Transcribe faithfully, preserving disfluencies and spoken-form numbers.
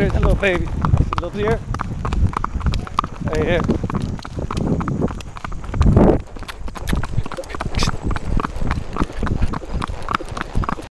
there's a little baby. Little deer. Right here.